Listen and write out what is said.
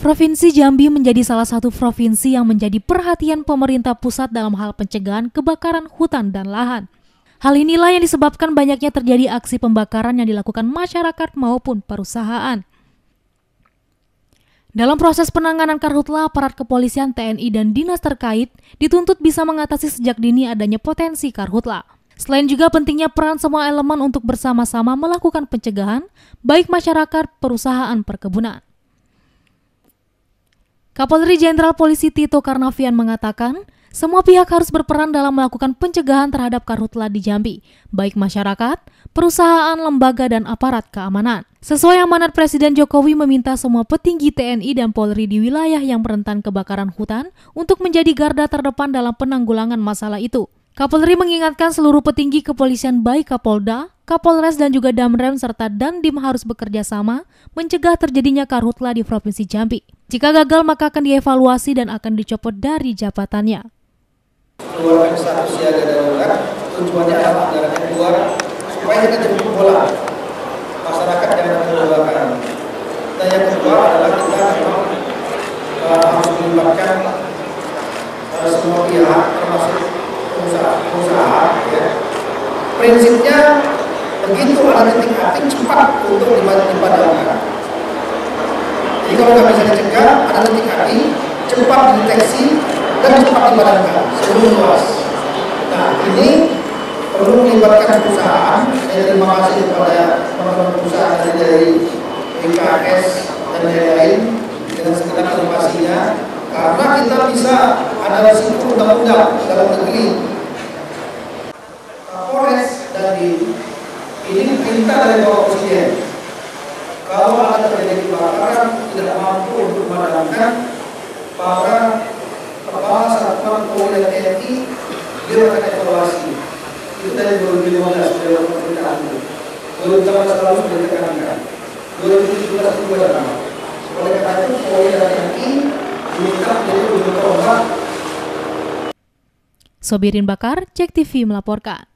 Provinsi Jambi menjadi salah satu provinsi yang menjadi perhatian pemerintah pusat dalam hal pencegahan kebakaran hutan dan lahan. Hal inilah yang disebabkan banyaknya terjadi aksi pembakaran yang dilakukan masyarakat maupun perusahaan. Dalam proses penanganan karhutla, aparat kepolisian, TNI, dan dinas terkait dituntut bisa mengatasi sejak dini adanya potensi karhutla. Selain juga pentingnya peran semua elemen untuk bersama-sama melakukan pencegahan, baik masyarakat, perusahaan, perkebunan. Kapolri Jenderal Polisi Tito Karnavian mengatakan, semua pihak harus berperan dalam melakukan pencegahan terhadap karhutla di Jambi, baik masyarakat, perusahaan, lembaga, dan aparat keamanan. Sesuai amanat Presiden Jokowi meminta semua petinggi TNI dan Polri di wilayah yang rentan kebakaran hutan untuk menjadi garda terdepan dalam penanggulangan masalah itu. Kapolri mengingatkan seluruh petinggi kepolisian baik Kapolda, Kapolres, dan juga Damrem serta Dandim harus bekerja sama mencegah terjadinya karhutla di Provinsi Jambi. Jika gagal maka akan dievaluasi dan akan dicopot dari jabatannya. Keluarkan status siaga darurat, tujuannya adalah agar keluar supaya kita jemput bola masyarakat yang kebakaran. Dan yang kedua adalah kita memang harus melibatkan semua pihak termasuk pengusaha. Ya. Prinsipnya begitu ada titik api cepat untuk dipadamkan. Jadi kalau nggak bisa dicegah, ada titik api cepat dideteksi dan cepat dipadamkan sebelum luas. Nah ini perlu melibatkan perusahaan. Saya terima kasih kepada teman-teman perusahaan dari BKS dan lain-lain dengan segenap inovasinya, karena kita bisa ada risiko undang-undang dalam negeri. Kapolres dan ini perintah dari Bapak Presiden. Kalau ada terjadi kebakaran tidak mampu untuk memadamkan, para kepala satuan Polri dan TNI dia akan evaluasi. Itu dari 2015 sudah pemerintahan itu. 2015 lalu sudah ditekankan. 2017 itu ada. Oleh karena itu Polri dan TNI diminta menjadi ujung tombak. Sobirin Bakar, Cek TV melaporkan.